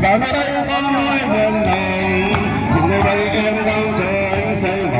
và nơi đây có núi huyền này, nhưng nơi đây em đang chờ anh say